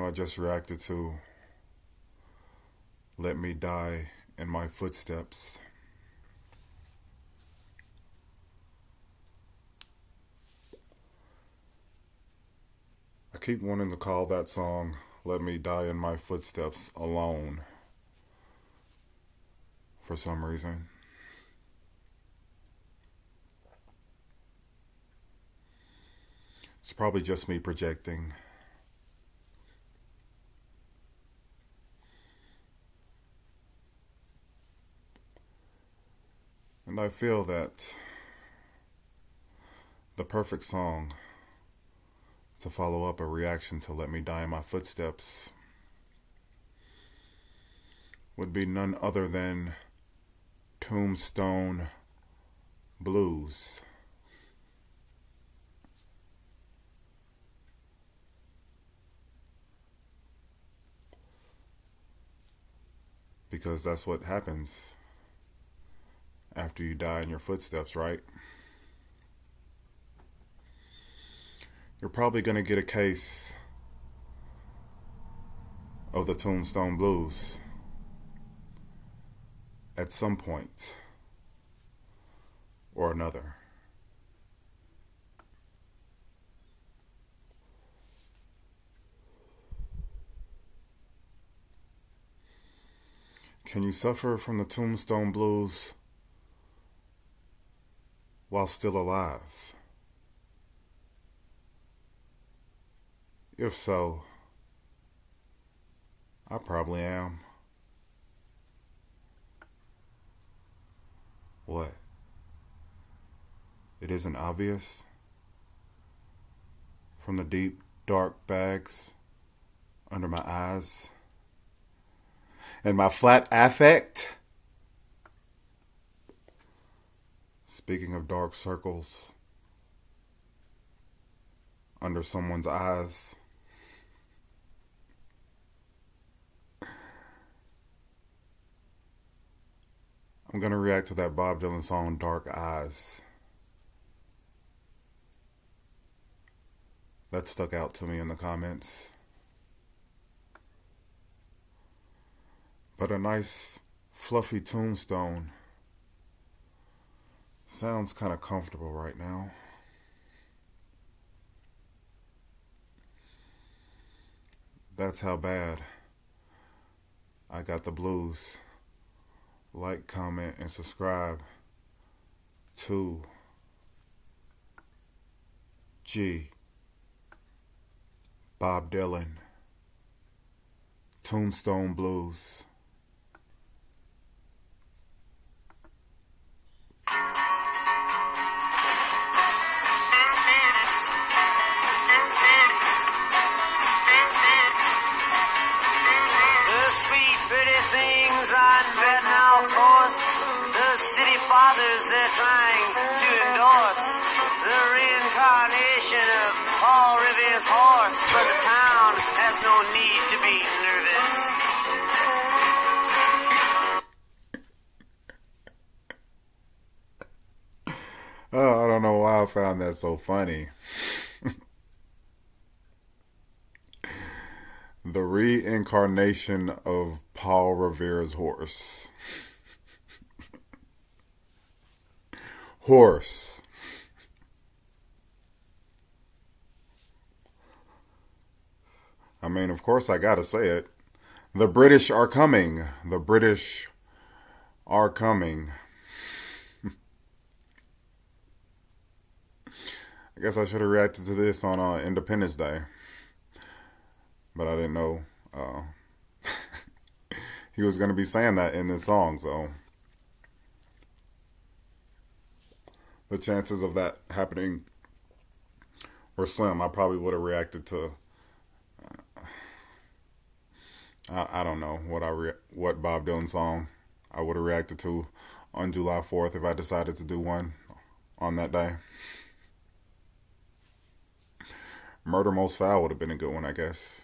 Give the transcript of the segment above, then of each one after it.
I just reacted to Let Me Die in My Footsteps. I keep wanting to call that song Let Me Die in My Footsteps Alone for some reason. It's probably just me projecting. And I feel that the perfect song to follow up a reaction to Let Me Die in My Footsteps would be none other than Tombstone Blues. Because that's what happens after you die in your footsteps, right? You're probably going to get a case of the Tombstone Blues at some point or another. Can you suffer from the Tombstone Blues while still alive? If so, I probably am. What? It isn't obvious? From the deep, dark bags under my eyes and my flat affect? Speaking of dark circles under someone's eyes, I'm going to react to that Bob Dylan song, Dark Eyes. That stuck out to me in the comments. But a nice, fluffy tombstone sounds kind of comfortable right now. That's how bad I got the blues. Like, comment, and subscribe to Bob Dylan, Tombstone Blues. Fathers they're trying to endorse the reincarnation of Paul Revere's horse, but the town has no need to be nervous. Oh, I don't know why I found that so funny. The reincarnation of Paul Revere's horse. Horse. I mean, of course I gotta say it. The British are coming. The British are coming. I guess I should have reacted to this on Independence Day. But I didn't know he was going to be saying that in this song, so the chances of that happening were slim. I probably would have reacted to I don't know what Bob Dylan song I would have reacted to on July 4th if I decided to do one on that day. Murder Most Foul would have been a good one, I guess.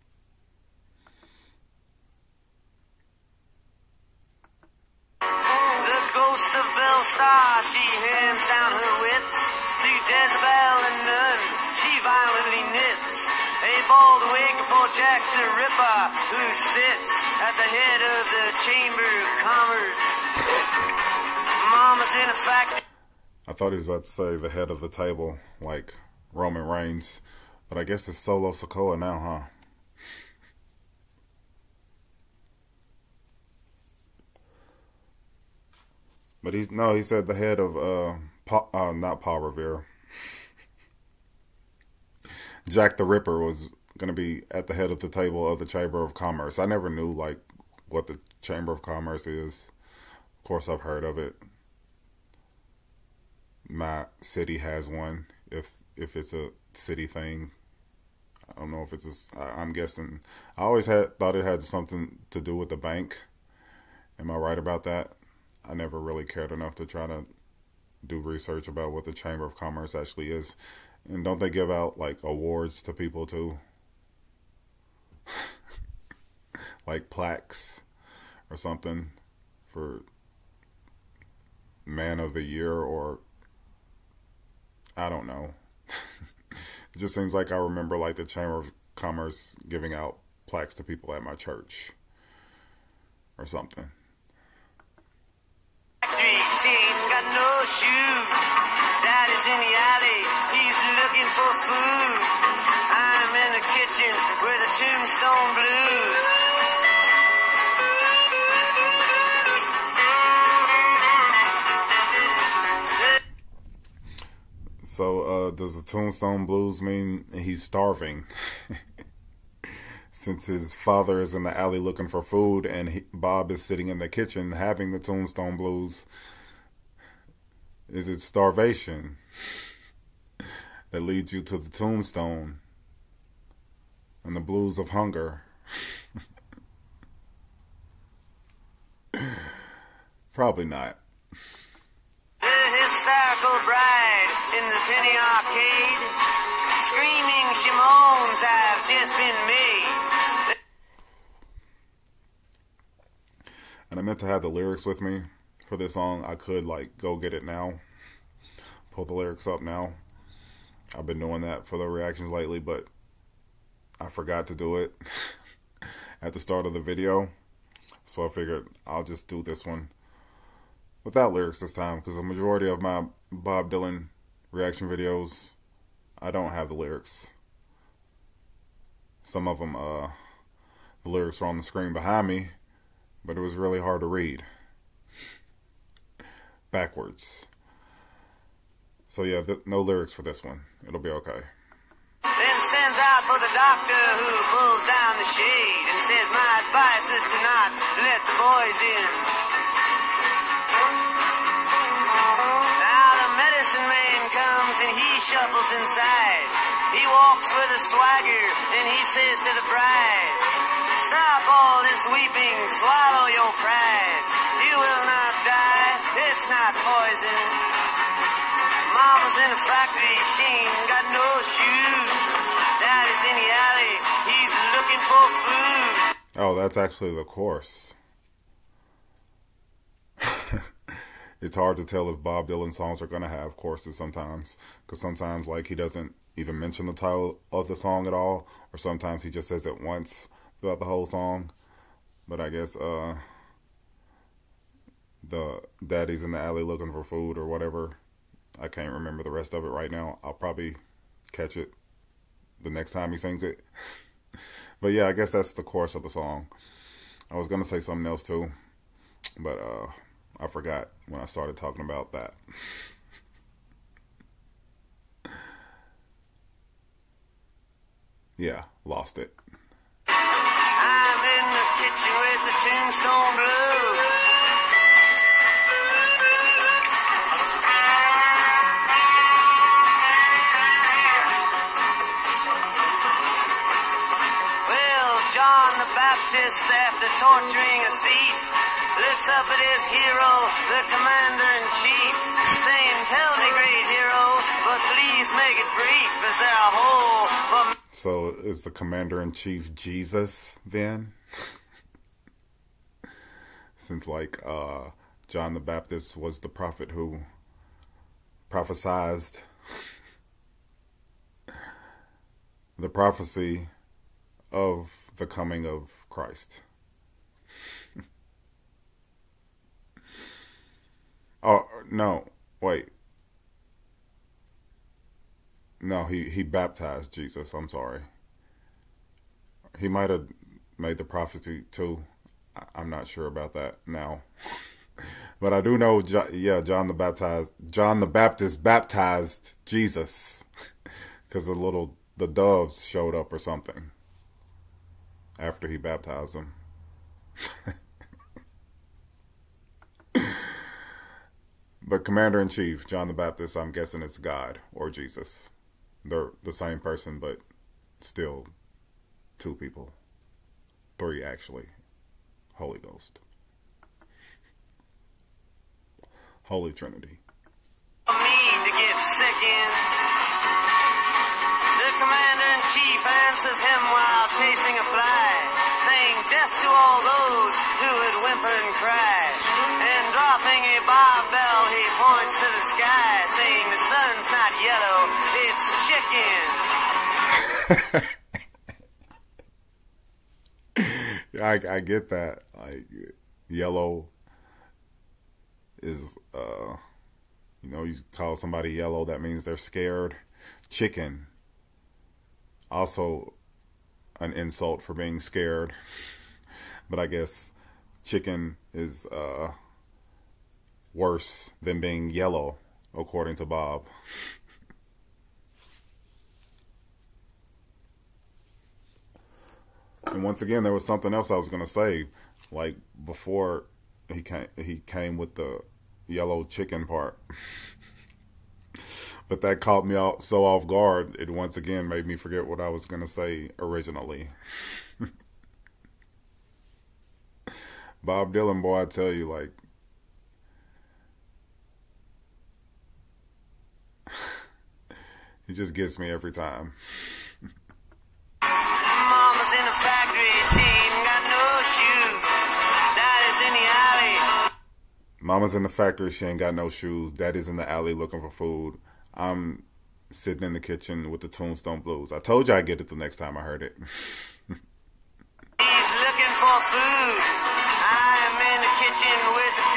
The ghost of Belle Star, she hands down her wits to Jezebel and Nun. She violently knits a bald wig for Jack the Ripper, who sits at the head of the Chamber of Commerce. Mama's in a factory. I thought he was about to say the head of the table, like Roman Reigns. But I guess it's Solo Sikoa now, huh? But he said the head of, not Paul Revere. Jack the Ripper was going to be at the head of the table of the Chamber of Commerce. I never knew, like, what the Chamber of Commerce is. Of course, I've heard of it. My city has one, if it's a city thing. I don't know if it's I'm guessing. I always thought it had something to do with the bank. Am I right about that? I never really cared enough to try to do research about what the Chamber of Commerce actually is. And don't they give out, like, awards to people too? Like plaques or something for Man of the Year, or I don't know. It just seems like I remember, like, the Chamber of Commerce giving out plaques to people at my church or something. She ain't got no shoes. Daddy's in the alley. He's looking for food. I'm in the kitchen with the Tombstone blues. So, does the Tombstone Blues mean he's starving? Since his father is in the alley looking for food and Bob is sitting in the kitchen having the Tombstone Blues, is it starvation that leads you to the tombstone and the blues of hunger? Probably not. Hysterical bride in the penny arcade, screaming she moans, I've just been made. And I meant to have the lyrics with me for this song. I could, like, go get it now, pull the lyrics up now. I've been doing that for the reactions lately, but I forgot to do it at the start of the video. So I figured I'll just do this one without lyrics this time, because the majority of my Bob Dylan reaction videos, I don't have the lyrics. Some of them, the lyrics are on the screen behind me, but it was really hard to read backwards. So yeah, no lyrics for this one. It'll be okay. Then sends out for the doctor, who pulls down the shade and says, my advice is to not let the boys in. Now the medicine man comes and he shuffles inside. He walks with a swagger and he says to the bride, stop all this weeping, swallow your pride. You will not die, it's not poison. Mama's in the factory, she ain't got no shoes. Daddy's in the alley, he's looking for food. Oh, that's actually the chorus. It's hard to tell if Bob Dylan songs are going to have choruses sometimes. Because sometimes, like, he doesn't even mention the title of the song at all. Or sometimes he just says it once throughout the whole song. But I guess the Daddy's in the alley looking for food or whatever, I can't remember the rest of it right now. I'll probably catch it the next time he sings it. But yeah, I guess that's the chorus of the song. I was going to say something else too, but I forgot when I started talking about that. Yeah, lost it. I'm in the kitchen with the Tombstone blues. Well, John the Baptist, after torturing a thief, looks up at his hero, the commander-in-chief, saying, tell me, great hero, but please make it brief. Is there a hole for... So is the commander-in-chief Jesus then? Since, like, John the Baptist was the prophet who prophesied The prophecy of the coming of Christ. Oh, no, wait. No, he baptized Jesus. I'm sorry. He might have made the prophecy too. I'm not sure about that now. But I do know, John the Baptist baptized Jesus because the doves showed up or something after he baptized them. But Commander-in-Chief, John the Baptist, I'm guessing it's God or Jesus. They're the same person, but still two people. Three, actually. Holy Ghost. Holy Trinity. Me to get sick in. The Commander-in-Chief answers him while chasing a fly, saying death to all those who would whimper and cry. And dropping a barbell, he points to the sky, saying the sun's not yellow, it's chicken. I get that. Like, yellow is, you call somebody yellow, that means they're scared. Chicken, also an insult for being scared. But I guess chicken is worse than being yellow, according to Bob. And once again, there was something else I was going to say. Like, before he came with the yellow chicken part. But that caught me out so off guard. It once again made me forget what I was going to say originally. Bob Dylan, boy, I tell you, like, he just gets me every time. Mama's in the factory, she ain't got no shoes. Daddy's in the alley. Mama's in the factory, she ain't got no shoes. Daddy's in the alley looking for food. I'm sitting in the kitchen with the Tombstone Blues. I told you I'd get it the next time I heard it. He's looking for food. I am in the kitchen with the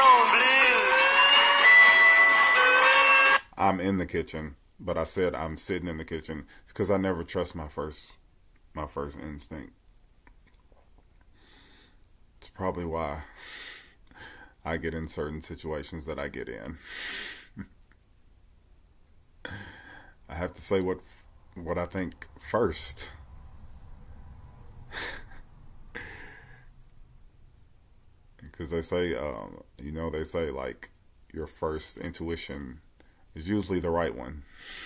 Tombstone Blues. I'm in the kitchen, but I said I'm sitting in the kitchen. It's because I never trust my first instinct. It's probably why I get in certain situations that I get in. I have to say what I think first. Because they say, they say, like, your first intuition is usually the right one.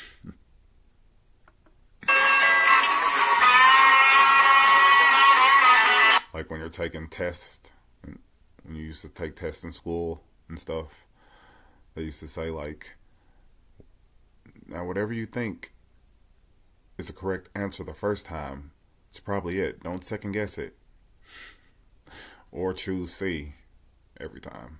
Like when you're taking tests, when you used to take tests in school and stuff, they used to say, like, now whatever you think is the correct answer the first time, it's probably it. Don't second guess it. Or choose C every time.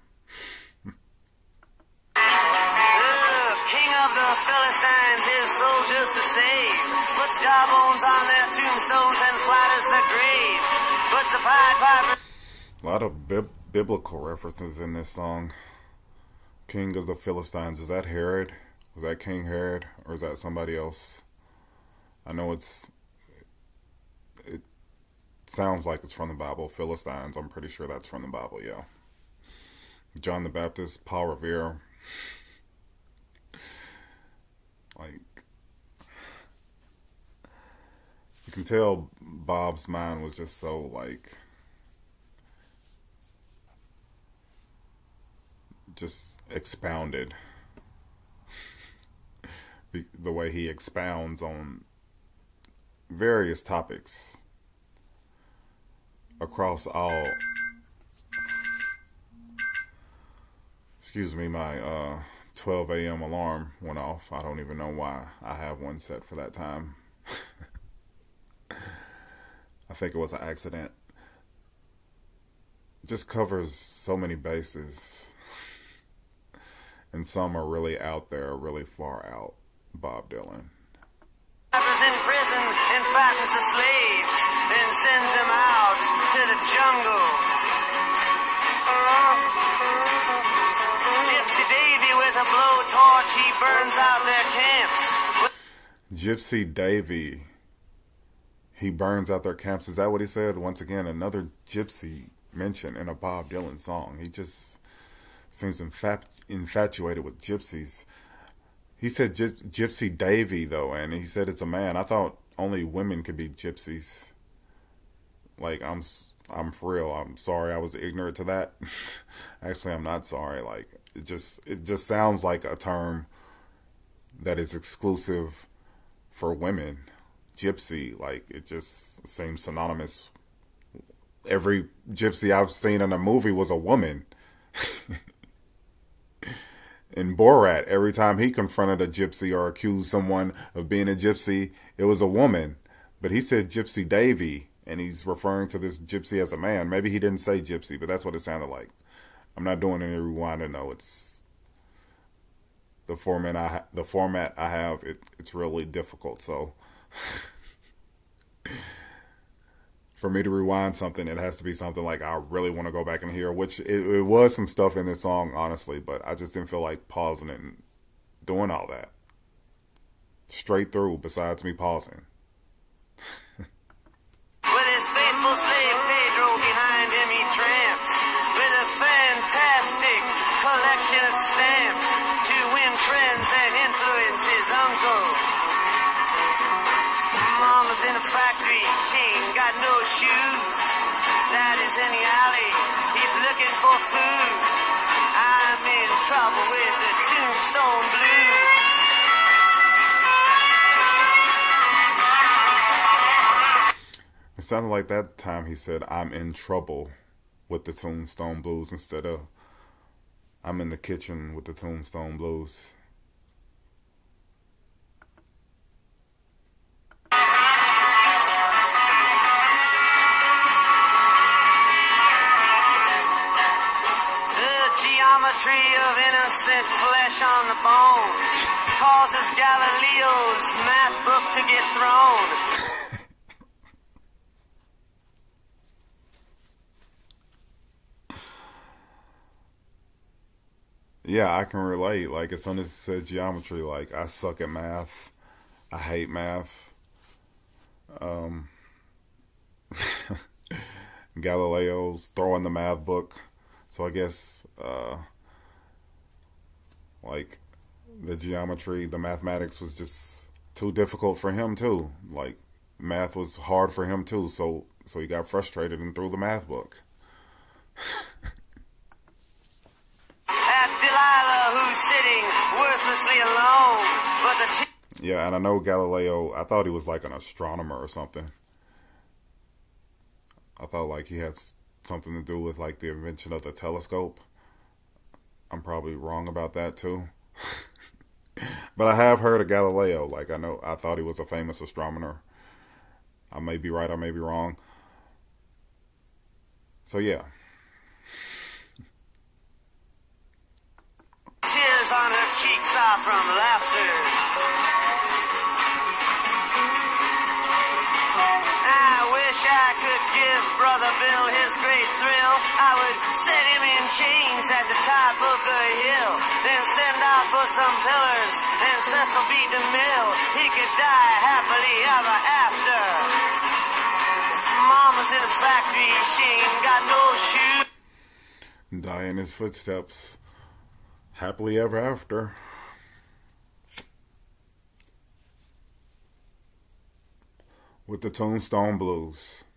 King of the Philistines, his soldiers to save. Puts jawbones on their tombstones and flatters their graves. Puts the Pied Piper. A lot of biblical references in this song. King of the Philistines. Is that Herod? Was that King Herod? Or is that somebody else? I know it sounds like it's from the Bible. Philistines, I'm pretty sure that's from the Bible, yeah. John the Baptist, Paul Revere. Like, you can tell Bob's mind was just so, like, just expounded. The way he expounds on various topics across all. Excuse me, my 12 a.m. alarm went off. I don't even know why I have one set for that time. I think it was an accident. It just covers so many bases. And some are really out there, really far out. Bob Dylan. In prison fattens the slaves and sends them out to the jungle. Gypsy Davy with a blowtorch, he burns out their camps. Gypsy Davy, he burns out their camps. Is that what he said? Once again, another gypsy mention in a Bob Dylan song. He just seems infatuated with gypsies. He said Gypsy Davy, though, and he said it's a man. I thought only women could be gypsies. Like, I'm for real. I'm sorry I was ignorant to that. Actually, I'm not sorry. Like, it just sounds like a term that is exclusive for women. Gypsy, like, it just seems synonymous. Every gypsy I've seen in a movie was a woman. In Borat, every time he confronted a gypsy or accused someone of being a gypsy, it was a woman. But he said Gypsy Davy, and he's referring to this gypsy as a man. Maybe he didn't say gypsy, but that's what it sounded like. I'm not doing any rewinding, though. It's the format I have. It's really difficult. So for me to rewind something, it has to be something like I really want to go back and hear, which it was some stuff in this song, honestly, but I just didn't feel like pausing it and doing all that straight through besides me pausing. With his faithful slave Pedro behind him, he tramps with a fantastic collection of stamps to win friends and influence his uncle. Mama's in a factory, she ain't got no shoes. Daddy's in the alley, he's looking for food. I'm in trouble with the Tombstone Blues. It sounded like that time he said, I'm in trouble with the Tombstone Blues, instead of I'm in the kitchen with the Tombstone Blues. Geometry of innocent flesh on the bone causes Galileo's math book to get thrown. Yeah, I can relate. Like, as soon as it said geometry, like, I suck at math. I hate math. Galileo's throwing the math book. So I guess, like, the geometry, the mathematics was just too difficult for him, too. Like, math was hard for him, too. So he got frustrated and threw the math book. Delilah, who's sitting worthlessly alone, but the yeah, and I know Galileo, I thought he was like an astronomer or something. I thought like he had something to do with like the invention of the telescope. I'm probably wrong about that too. But I have heard of Galileo. Like, I thought he was a famous astronomer. I may be right, I may be wrong. So yeah. tears on her cheeks are from laughter. I wish I could give Brother Bill his great thrill. I would set him in chains at the top of the hill, then send out for some pillars and Cecil B. DeMille. He could die happily ever after. Mama's in a factory, she ain't got no shoes. Die in his footsteps. Happily ever after. With the Tombstone Blues.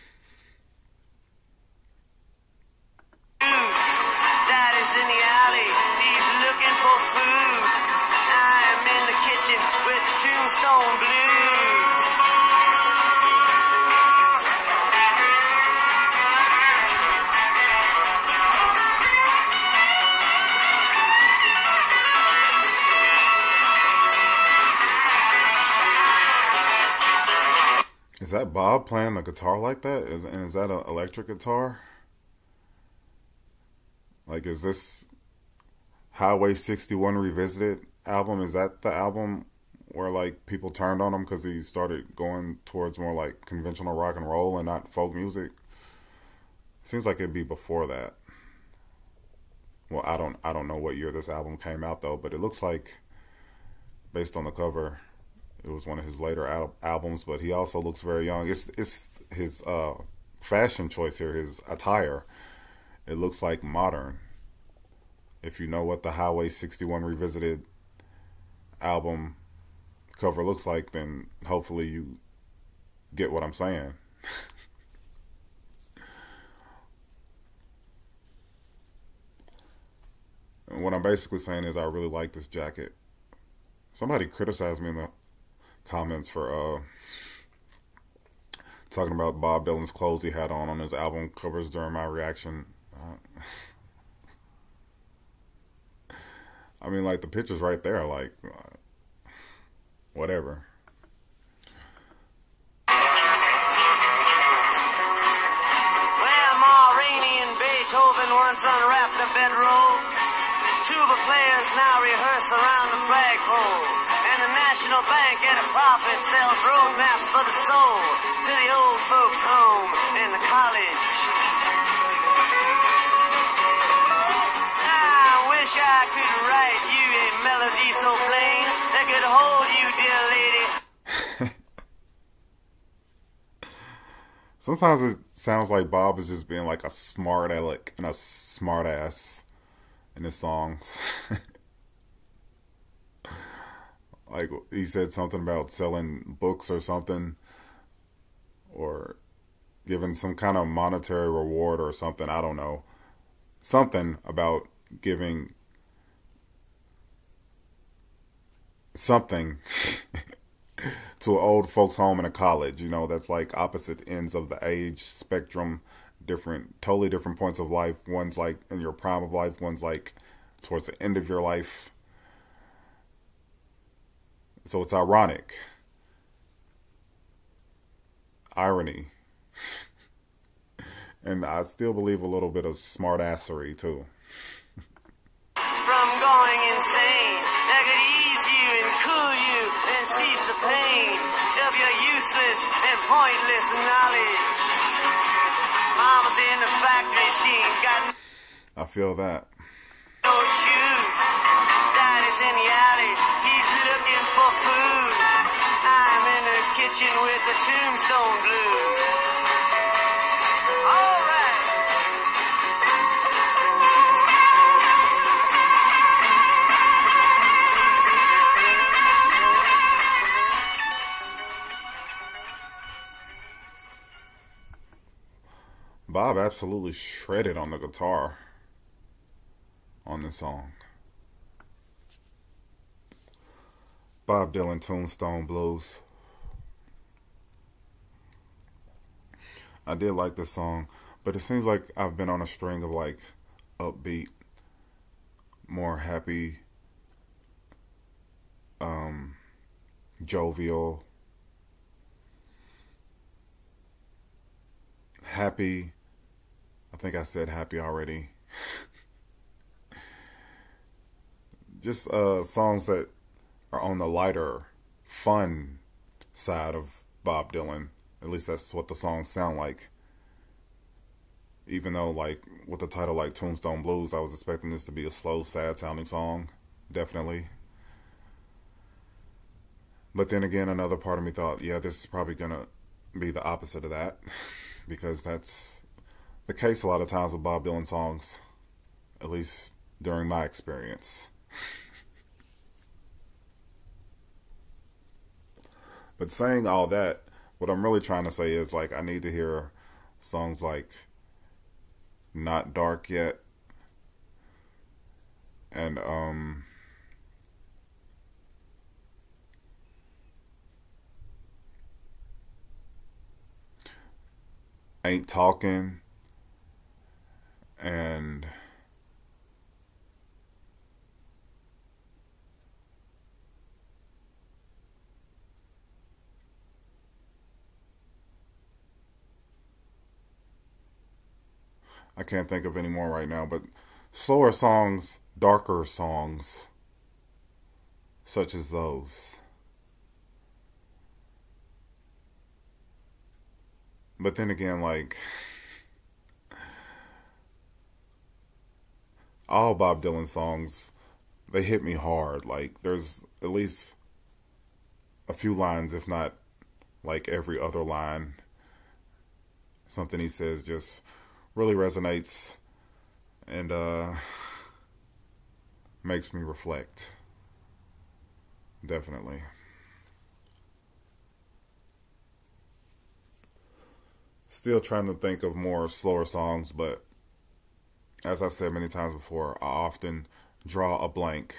Dad is in the alley, he's looking for food. I'm in the kitchen with the Tombstone Blues. Is that Bob playing the guitar like that? Is that an electric guitar? Like, is this Highway 61 Revisited album? Is that the album where like people turned on him because he started going towards more like conventional rock and roll and not folk music. Seems like it'd be before that. Well, I don't know what year this album came out though, but it looks like based on the cover, it was one of his later albums. But he also looks very young. It's his fashion choice here, his attire. It looks like modern. If you know what the Highway 61 Revisited album cover looks like, then hopefully you get what I'm saying. And what I'm basically saying is I really like this jacket. Somebody criticized me in the comments for talking about Bob Dylan's clothes he had on his album covers during my reaction. I mean, like, the picture's right there, like, whatever. Well, Ma Rainey and Beethoven once unwrapped a bedroll. Tuba players now rehearse around the flagpole. And the National Bank at a profit sells road maps for the soul to the old folks' home and the college. I wish I could write you a melody so plain that could hold you, dear lady. Sometimes it sounds like Bob is just being like a smart aleck and a smart ass in his songs. Like he said something about selling books or something, or giving some kind of monetary reward or something. I don't know. Something about giving something to an old folks home and a college. You know, that's like opposite ends of the age spectrum, totally different points of life. One's like in your prime of life, one's like towards the end of your life. So it's ironic. Irony. And I still believe a little bit of smartassery too. From going insane, that could ease you and cool you and cease the pain of your useless and pointless knowledge. Mama's in the factory, she ain't got I feel that. no shoes. Daddy's in the alley, he's looking for food. I'm in the kitchen with the Tombstone blues. All right. Bob absolutely shredded on the guitar on this song. Bob Dylan, Tombstone Blues. I did like this song, but it seems like I've been on a string of like upbeat, more happy, jovial, happy. I think I said happy already. Just songs that are on the lighter, fun side of Bob Dylan. At least that's what the songs sound like. Even though, like, with the title like Tombstone Blues, I was expecting this to be a slow, sad-sounding song. Definitely. But then again, another part of me thought, yeah, this is probably going to be the opposite of that. Because that's the case a lot of times with Bob Dylan songs. At least during my experience. But saying all that, what I'm really trying to say is, like, I need to hear songs like Not Dark Yet and Ain't Talking and I can't think of any more right now, but slower songs, darker songs, such as those. But then again, like, all Bob Dylan songs, they hit me hard. Like, there's at least a few lines, if not like every other line, something he says just really resonates and makes me reflect. Definitely. Still trying to think of more slower songs, but as I've said many times before, I often draw a blank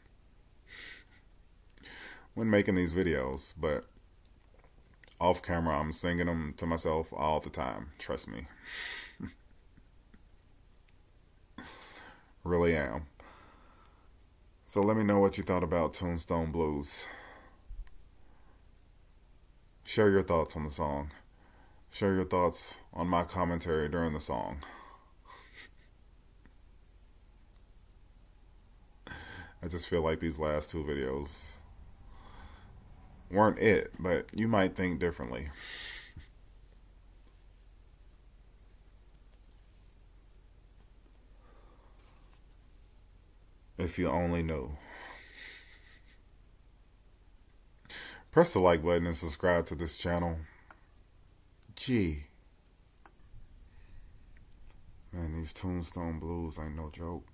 when making these videos, but off camera I'm singing them to myself all the time. Trust me. Really am. So let me know what you thought about Tombstone Blues. Share your thoughts on the song. Share your thoughts on my commentary during the song. I just feel like these last two videos weren't it, but you might think differently. If you only knew. Press the like button and subscribe to this channel. Gee. Man, these Tombstone Blues ain't no joke.